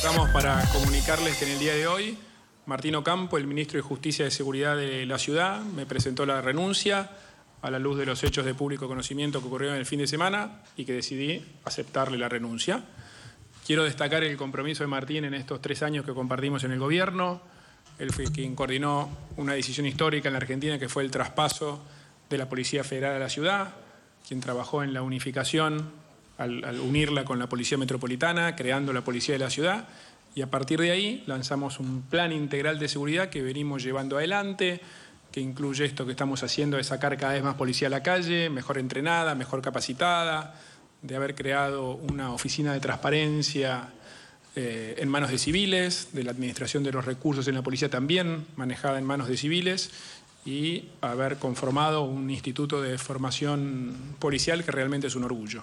convocamos para comunicarles que en el día de hoy Martín Ocampo, el ministro de Justicia y de Seguridad de la ciudad, me presentó la renuncia a la luz de los hechos de público conocimiento que ocurrieron el fin de semana y que decidí aceptarle la renuncia. Quiero destacar el compromiso de Martín en estos 3 años que compartimos en el gobierno. Él fue quien coordinó una decisión histórica en la Argentina, que fue el traspaso de la Policía Federal a la ciudad, quien trabajó en la unificación al unirla con la Policía Metropolitana, creando la Policía de la Ciudad, y a partir de ahí lanzamos un plan integral de seguridad que venimos llevando adelante, que incluye esto que estamos haciendo de sacar cada vez más policía a la calle, mejor entrenada, mejor capacitada, de haber creado una oficina de transparencia en manos de civiles, de la administración de los recursos en la policía también manejada en manos de civiles, y haber conformado un instituto de formación policial que realmente es un orgullo.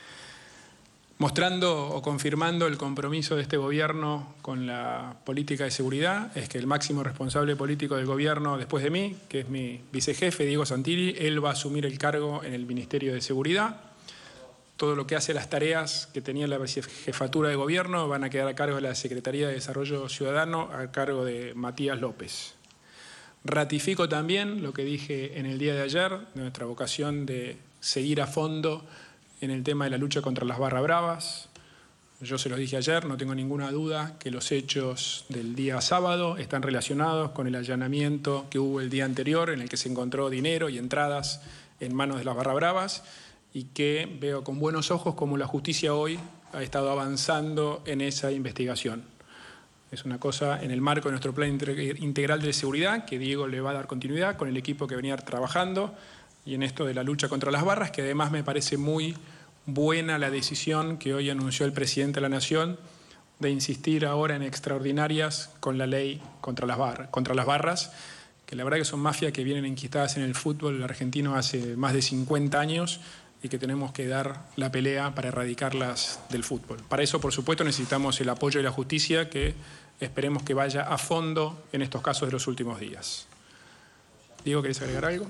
Mostrando o confirmando el compromiso de este gobierno con la política de seguridad, es que el máximo responsable político del gobierno después de mí, que es mi vicejefe, Diego Santilli, él va a asumir el cargo en el Ministerio de Seguridad. Todo lo que hace las tareas que tenía la jefatura de gobierno van a quedar a cargo de la Secretaría de Desarrollo Ciudadano, a cargo de Matías López. Ratifico también lo que dije en el día de ayer, de nuestra vocación de seguir a fondo en el tema de la lucha contra las barras bravas. Yo se los dije ayer, no tengo ninguna duda que los hechos del día sábado están relacionados con el allanamiento que hubo el día anterior, en el que se encontró dinero y entradas en manos de las barras bravas, y que veo con buenos ojos cómo la justicia hoy ha estado avanzando en esa investigación. Es una cosa en el marco de nuestro plan integral de seguridad, que Diego le va a dar continuidad con el equipo que venía trabajando, y en esto de la lucha contra las barras, que además me parece muy buena la decisión que hoy anunció el presidente de la Nación de insistir ahora en extraordinarias con la ley contra las barras, que la verdad que son mafias que vienen enquistadas en el fútbol argentino hace más de 50 años y que tenemos que dar la pelea para erradicarlas del fútbol. Para eso, por supuesto, necesitamos el apoyo de la justicia, que esperemos que vaya a fondo en estos casos de los últimos días. Diego, ¿querés agregar algo?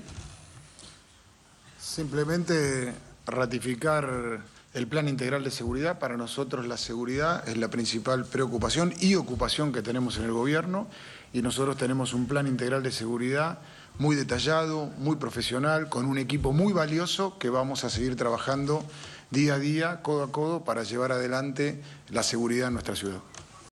Simplemente ratificar el plan integral de seguridad. Para nosotros la seguridad es la principal preocupación y ocupación que tenemos en el gobierno, y nosotros tenemos un plan integral de seguridad muy detallado, muy profesional, con un equipo muy valioso que vamos a seguir trabajando día a día, codo a codo, para llevar adelante la seguridad en nuestra ciudad.